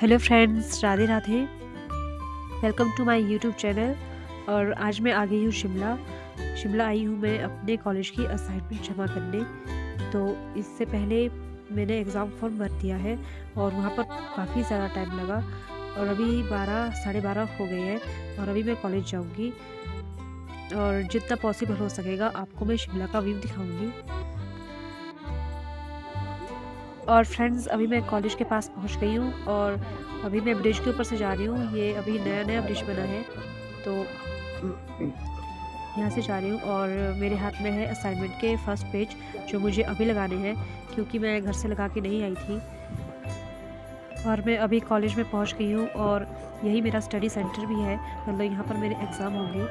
Hello friends, Radhe Radhe. Welcome to my YouTube channel. और आज मैं आ गई हूँ शिमला आई हूँ मैं अपने कॉलेज की असाइनमेंट जमा करने। तो इससे पहले मैंने एग्ज़ाम फॉर्म भर दिया है और वहाँ पर काफ़ी ज़्यादा टाइम लगा और अभी 12 साढ़े 12 हो गए हैं और अभी मैं कॉलेज जाऊँगी और जितना पॉसिबल हो सकेगा आपको मैं शिमला का व्यू दिखाऊँगी। और फ्रेंड्स, अभी मैं कॉलेज के पास पहुंच गई हूँ और अभी मैं ब्रिज के ऊपर से जा रही हूँ। ये अभी नया ब्रिज बना है तो यहाँ से जा रही हूँ और मेरे हाथ में है असाइनमेंट के फर्स्ट पेज जो मुझे अभी लगाने हैं क्योंकि मैं घर से लगा के नहीं आई थी। और मैं अभी कॉलेज में पहुँच गई हूँ और यही मेरा स्टडी सेंटर भी है, मतलब यहाँ पर मेरे एग्ज़ाम होंगे।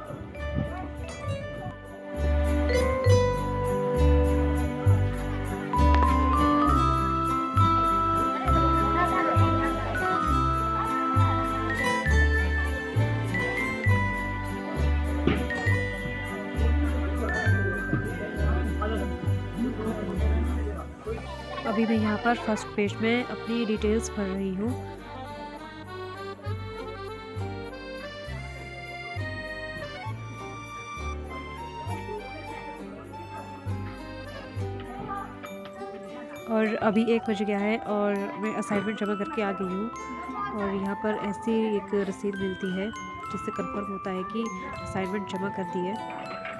अभी मैं यहाँ पर फर्स्ट पेज में अपनी डिटेल्स भर रही हूँ। और अभी 1 बज गया है और मैं असाइनमेंट जमा करके आ गई हूँ और यहाँ पर ऐसी एक रसीद मिलती है जिससे कंफर्म होता है कि असाइनमेंट जमा कर दी है।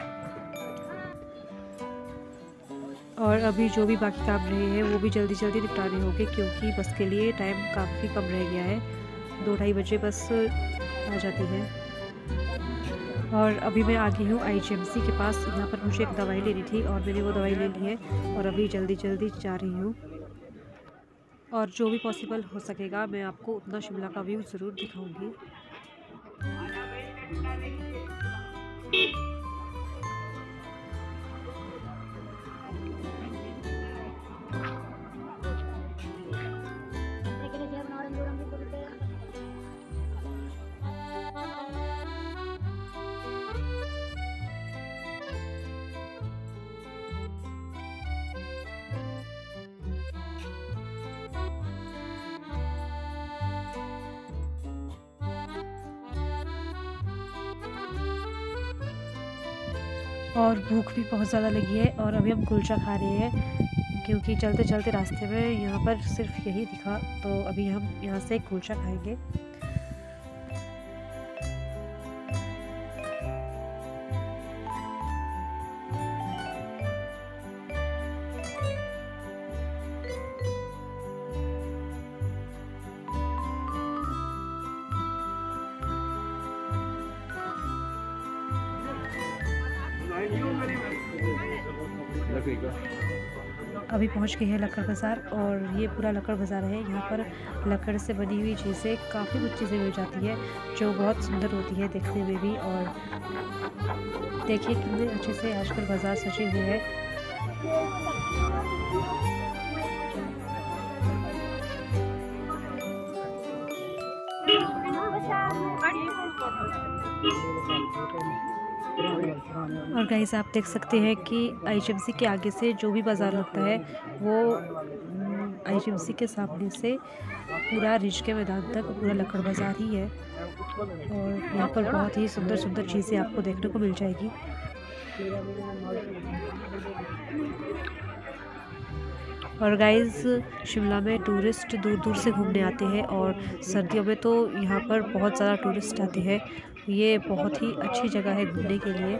और अभी जो भी बाकी काम रहे हैं वो भी जल्दी निपटाने होंगे क्योंकि बस के लिए टाइम काफ़ी कम रह गया है। 2-2:30 बजे बस आ जाती है। और अभी मैं आ गई हूँ IGMC के पास। यहाँ पर मुझे एक दवाई लेनी थी और मैंने वो दवाई ले ली है और अभी जल्दी जा रही हूँ। और जो भी पॉसिबल हो सकेगा मैं आपको उतना शिमला का व्यू ज़रूर दिखाऊँगी। और भूख भी बहुत ज़्यादा लगी है और अभी हम कुलचा खा रहे हैं क्योंकि चलते रास्ते में यहाँ पर सिर्फ यही दिखा, तो अभी हम यहाँ से कुलचा खाएंगे। अभी पहुंच गए हैं लक्कड़ बाज़ार और ये पूरा लक्कड़ बाज़ार है। यहाँ पर लकड़ से बनी हुई चीज़ें, काफ़ी कुछ चीज़ें मिल जाती है जो बहुत सुंदर होती है देखने में भी। और देखिए कितने अच्छे से आजकल बाज़ार सजे हुए हैं। और गाइस, आप देख सकते हैं कि IGMC के आगे से जो भी बाज़ार लगता है वो IGMC के सामने से पूरा रिज के मैदान तक पूरा लक्कड़ बाज़ार ही है। और यहाँ पर बहुत ही सुंदर चीज़ें आपको देखने को मिल जाएगी। और गाइस, शिमला में टूरिस्ट दूर से घूमने आते हैं और सर्दियों में तो यहाँ पर बहुत ज़्यादा टूरिस्ट आते हैं। ये बहुत ही अच्छी जगह है घूमने के लिए।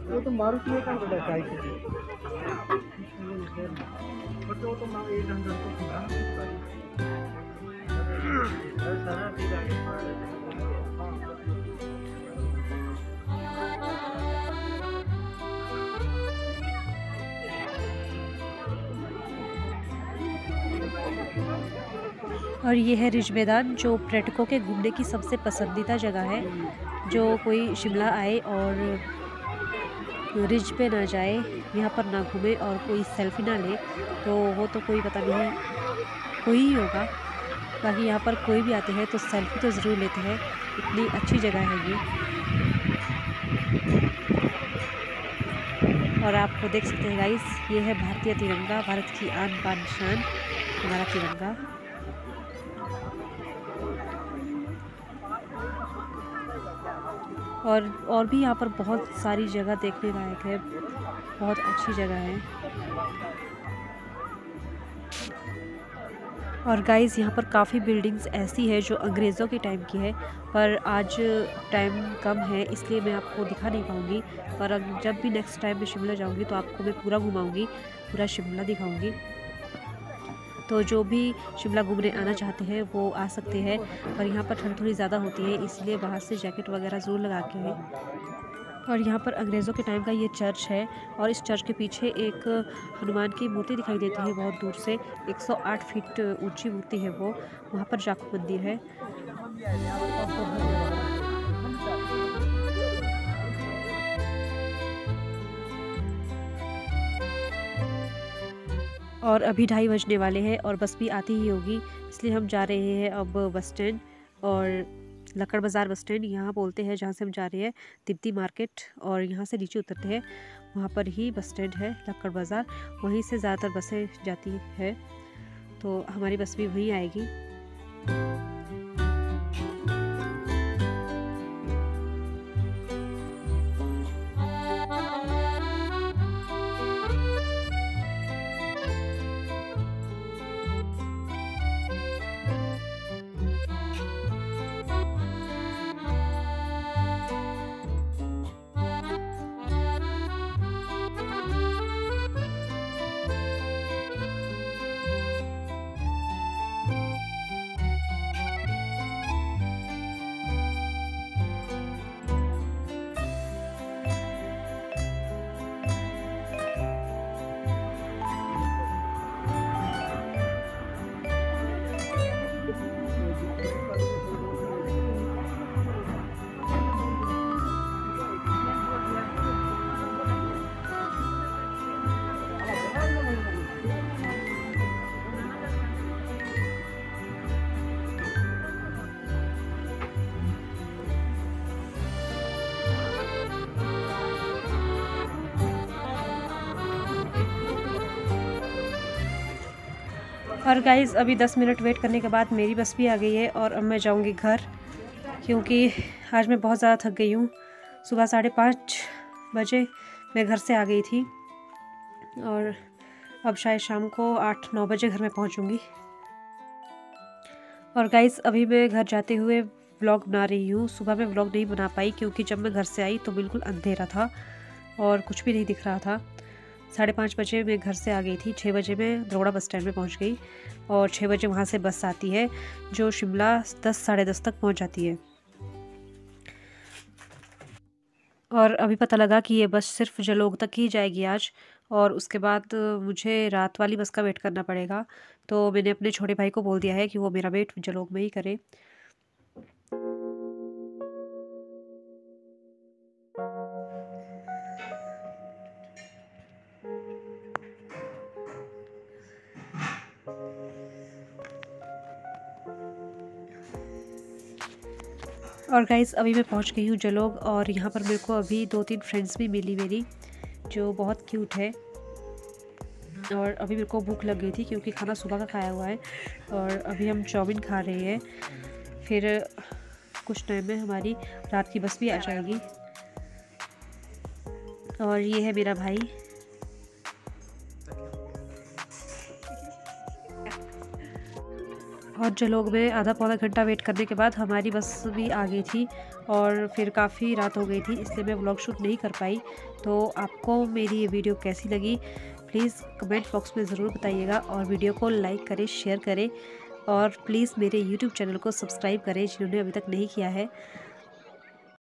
और ये है रिज मैदान जो पर्यटकों के घूमने की सबसे पसंदीदा जगह है। जो कोई शिमला आए और रिज पे ना जाए, यहाँ पर ना घूमे और कोई सेल्फी ना ले तो वो तो कोई पता नहीं कोई ही होगा। बाकी यहाँ पर कोई भी आते हैं तो सेल्फी तो ज़रूर लेते हैं, इतनी अच्छी जगह है ये। और आप देख सकते हैं गाइस, ये है भारतीय तिरंगा, भारत की आन बान शान, हमारा तिरंगा। और भी यहाँ पर बहुत सारी जगह देखने लायक है, बहुत अच्छी जगह है। और गाइस यहाँ पर काफ़ी बिल्डिंग्स ऐसी है जो अंग्रेज़ों के टाइम की है, पर आज टाइम कम है इसलिए मैं आपको दिखा नहीं पाऊँगी। पर जब भी नेक्स्ट टाइम मैं शिमला जाऊँगी तो आपको मैं पूरा घुमाऊँगी, पूरा शिमला दिखाऊँगी। तो जो भी शिमला घूमने आना चाहते हैं वो आ सकते हैं, पर यहाँ पर ठंड थोड़ी ज़्यादा होती है इसलिए बाहर से जैकेट वगैरह ज़रूर लगा के आएं। और यहाँ पर अंग्रेज़ों के टाइम का ये चर्च है, और इस चर्च के पीछे एक हनुमान की मूर्ति दिखाई देती है बहुत दूर से। 108 फीट ऊंची मूर्ति है वो, वहाँ पर जाखू मंदिर है। और अभी 2:30 बजने वाले हैं और बस भी आती ही होगी, इसलिए हम जा रहे हैं अब बस स्टैंड। और लक्कड़ बाज़ार बस स्टैंड यहाँ बोलते हैं जहाँ से हम जा रहे हैं, तिब्बती मार्केट। और यहाँ से नीचे उतरते हैं, वहाँ पर ही बस स्टैंड है लक्कड़ बाज़ार, वहीं से ज़्यादातर बसें जाती है, तो हमारी बस भी वहीं आएगी। और गाइज़ अभी 10 मिनट वेट करने के बाद मेरी बस भी आ गई है, और अब मैं जाऊंगी घर, क्योंकि आज मैं बहुत ज़्यादा थक गई हूँ। सुबह 5:30 बजे मैं घर से आ गई थी, और अब शायद शाम को 8-9 बजे घर में पहुँचूँगी। और गाइज़ अभी मैं घर जाते हुए व्लॉग बना रही हूँ। सुबह मैं व्लॉग नहीं बना पाई क्योंकि जब मैं घर से आई तो बिल्कुल अंधेरा था और कुछ भी नहीं दिख रहा था। 5:30 बजे मैं घर से आ गई थी। 6 बजे मैं दरोड़ा बस स्टैंड में पहुंच गई, और 6 बजे वहां से बस आती है जो शिमला 10 साढ़े 10 तक पहुंच जाती है। और अभी पता लगा कि ये बस सिर्फ जलोग तक ही जाएगी आज, और उसके बाद मुझे रात वाली बस का वेट करना पड़ेगा। तो मैंने अपने छोटे भाई को बोल दिया है कि वो मेरा वेट जलोग में ही करे। और गाइज़ अभी मैं पहुंच गई हूँ जलोग, और यहाँ पर मेरे को अभी 2-3 फ्रेंड्स भी मिली मेरी, जो बहुत क्यूट है। और अभी मेरे को भूख लग गई थी क्योंकि खाना सुबह का खाया हुआ है, और अभी हम चाउमीन खा रहे हैं। फिर कुछ टाइम में हमारी रात की बस भी आ जाएगी। और ये है मेरा भाई। और जलोग में आधा पौना घंटा वेट करने के बाद हमारी बस भी आ गई थी, और फिर काफ़ी रात हो गई थी इसलिए मैं व्लॉग शूट नहीं कर पाई। तो आपको मेरी ये वीडियो कैसी लगी प्लीज़ कमेंट बॉक्स में ज़रूर बताइएगा, और वीडियो को लाइक करें, शेयर करें, और प्लीज़ मेरे यूट्यूब चैनल को सब्सक्राइब करें जिन्होंने अभी तक नहीं किया है।